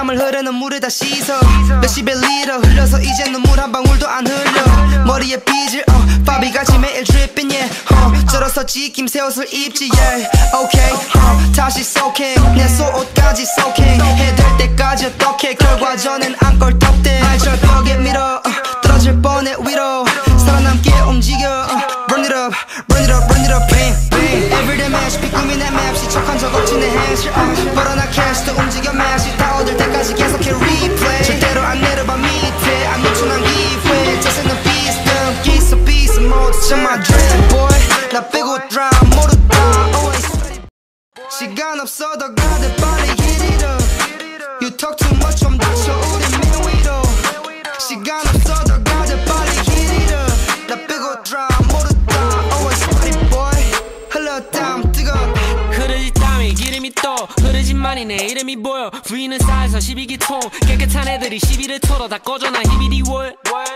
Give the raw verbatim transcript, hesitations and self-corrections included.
땀을 흐르는 물을 다 씻어 몇십의 리터 흘려서 이제 눈물 한 방울도 안 흘려 머리에 빗을 어 바비같이 매일 dripping yeah 어 저로서 지킴 새 옷을 입지 yeah okay 어 다시 soaking 내 속옷까지 soaking 해될 때까지 어떻게 결과전엔 안 껄떡대 날 절벽에 밀어 어, 떨어질 뻔해 위로 살아남게 움직여 어, run it up run it up run it up bang bang everyday match 비꿈이 내 맵시 척한 적 없지 내 행실 어 벌어나 cash 또 움직여 match 다 얻을 때까지 계속해 replay 절대로 안 내려봐 밑에 안 놓쳐난 기회 자세는 비슷한 기서 비스 모두 참 my dream boy 나 빼고 드라 모두 다 always 시간 없어 더 가득 빨리 hit it up You talk too much 좀 다쳐 우리 맨 위로 시간 없어 더 가득 빨리 hit it up 나 빼고 드라 모두 다 always ready boy 흘러 땀 뜨거 흐르지 땀이 기름이 또 흐르지만이 내 이름이 보여 부인은 쌓여서 십이 기 통 깨끗한 애들이 시비를 털어 다 꺼져 난 히비디 월